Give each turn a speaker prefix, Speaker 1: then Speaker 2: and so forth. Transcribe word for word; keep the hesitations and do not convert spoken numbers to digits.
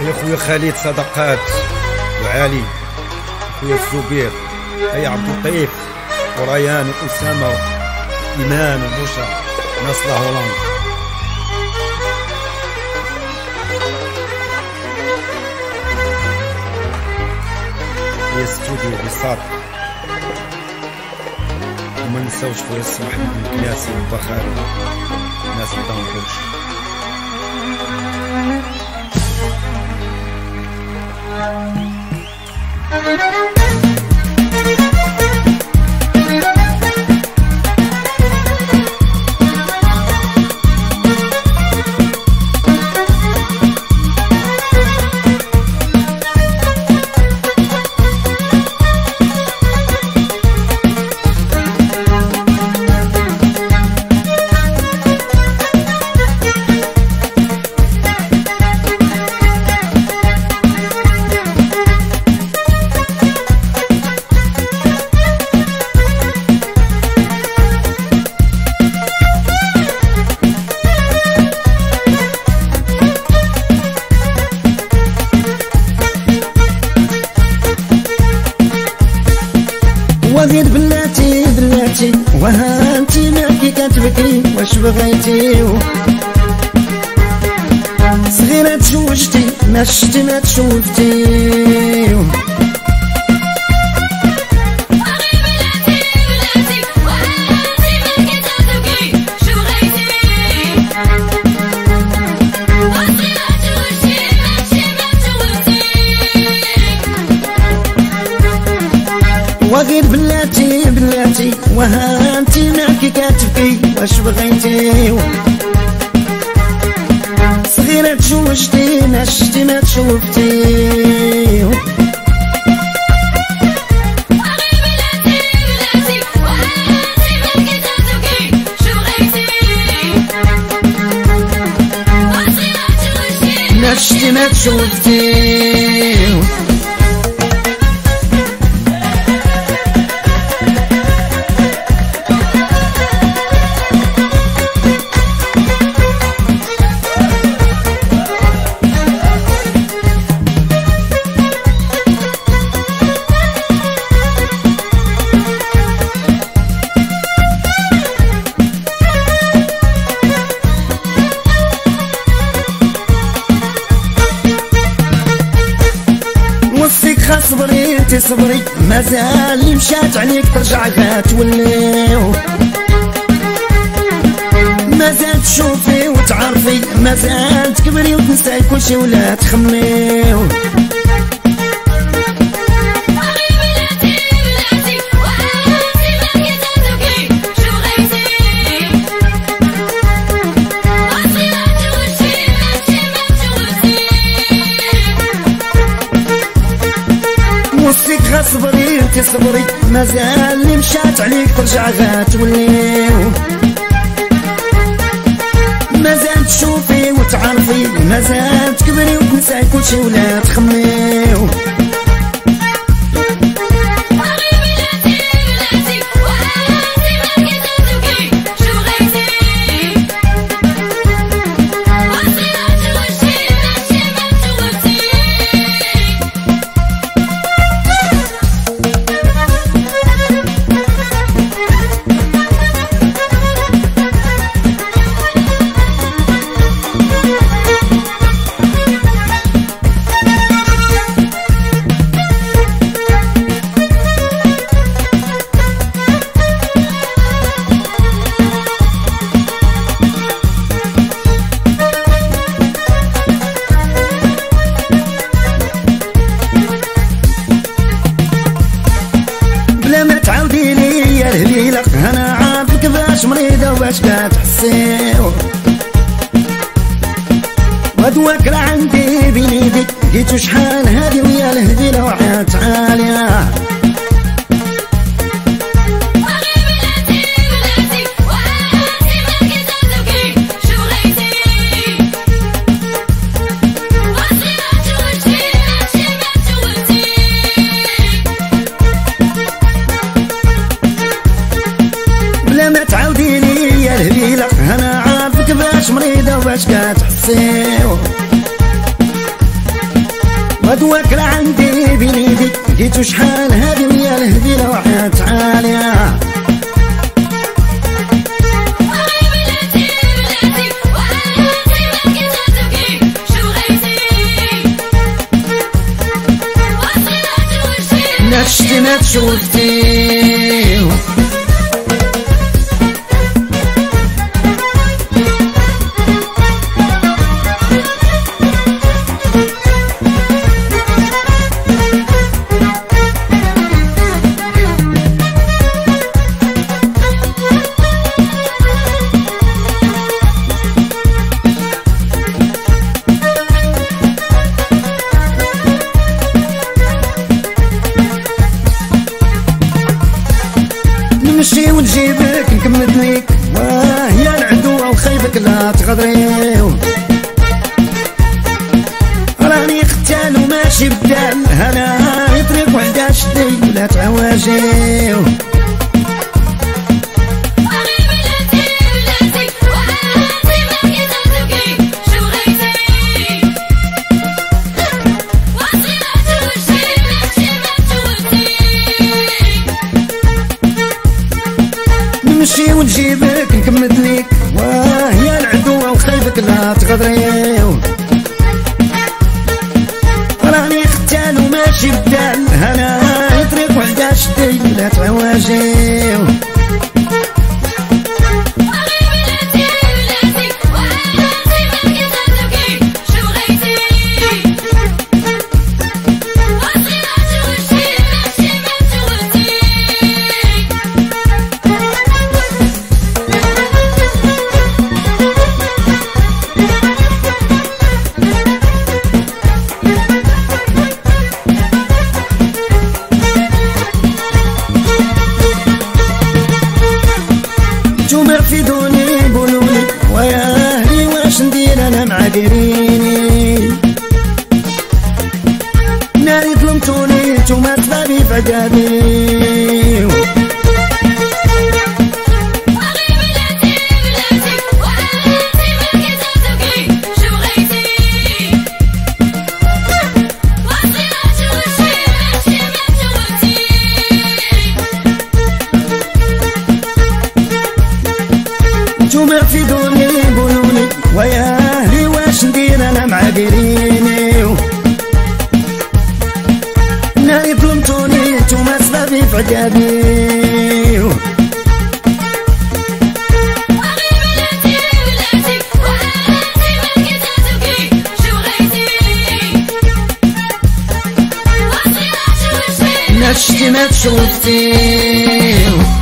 Speaker 1: يا خويا خالد صدقات وعالي، خويا الزبير، هيا عبد اللطيف وريان واسامه وايمان وبوشا ناس لاهولندا. يا ستوديو بساط، وما نساوش خويا السي محمد الكناسي والبخاري ناس الدنقوش.
Speaker 2: وزيد بلاتي بلاتي وها انتي مالكي كتبكي واش بغيتي؟ صغيرة تزوجتي ما شتي ما تشوفتي. وغير بلاتي بلاتي وها انتي مالكي كتبكي واش بغيتي؟ صغيرة تزوجتي ما شتي ما تشوفتي. ما شتي ما تشوفتي. صبري تصبري مازال اللي مشات عليك ترجع غاتولي. مازال تشوفي وتعرفي مازال تكبري وتنساي كلشي ولا تخمي. صبري تصبري مازال اللي مشات عليك ترجع غاتولي. مازال تشوفي وتعرفي مازال تكبري وتنساي كلشي ولا تخمي. انا عارف كيفاش مريضة واش كتحسي. ودواك راه عندي بين يديك لقيتو شحال هادي ويا الهديلة وعيات عالية. ما تعاودي لي يا الهليلة انا عارف كيفاش مريضة واش كتحسي. ودواك راه عندي بين يدي لقيتو شحال هادي ويا الهديله وحياة عاليه نفشتي ما تشوفتي نمشي ونجيبك نكمل ليك واه يا العدوة وخيبك لا تغدريو راني ختال وماشي بدال هنا يطريق وحدة شدي ولا تعواجيو نمشي ونجيبك نكمل ليك واه يا العدوة وخيبك لا تغدريو راني ختال وماشي بدال هنا يطريق وحدة شدي ولا تعواجيو نتوما رفدوني قولولي ويا اهلي واش ندير انا مع ديريني ناري ظلمتوني نتوما تبابي في عقابي نتوما رفدوني قولولي ويا اهلي واش ندير انا مع ديريني ناري ظلمتوني نتوما سبابي في عقابي نفشتي ما تشوفتي